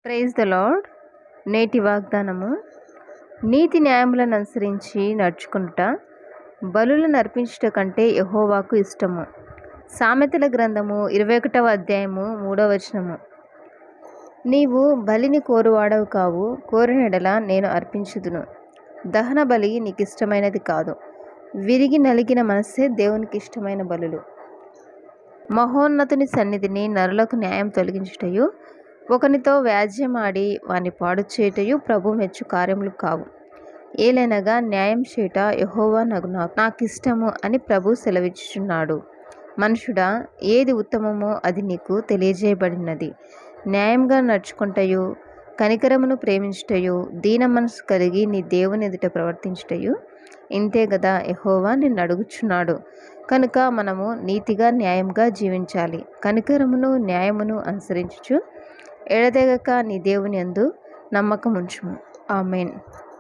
Praise the lord. నేటి వాగ్దానము: నీతి న్యాయములను అనుసరించి నడుచుకుంట బలులను అర్పించుట కంటే యెహోవాకు ఇష్టము. సామెతల గ్రంథము 21వ అధ్యాయము 3వ వచనము. నీవు బలిని కోరువాడవు కావు, కోరినెడల నేను అర్పించుదును. దహన బలి నీకు ఇష్టమైనది కాదు. విరిగి నలిగిన మనస్సే దేవునికి ఇష్టమైన బలులు. మహోన్నతుని సన్నిధిని నరులకు న్యాయం తొలగించుటయు, ఒకనితో వ్యాజ్యమాడి వాని పాడు చేయుటయు ప్రభు మెచ్చు కార్యములు కావు. ఏలైనగా న్యాయం చేయుట యెహోవా నాకిష్టము అని ప్రభు సెలవిచ్చుచున్నాడు. మనుషుడా, ఏది ఉత్తమమో అది నీకు తెలియజేయబడినది. న్యాయంగా నడుచుకుంటయు, కనికరమును ప్రేమించుటయు, దీన మనసు కలిగి నీ దేవుని ఎదుట ప్రవర్తించుటయు ఇంతే గదా యెహోవా నిన్ను అడుగుచున్నాడు. కనుక మనము నీతిగా న్యాయంగా జీవించాలి. కనికరమును న్యాయమును అనుసరించుచు ఎడతెగక నీ దేవుని యందు నమ్మకముంచుము. ఆమేన్.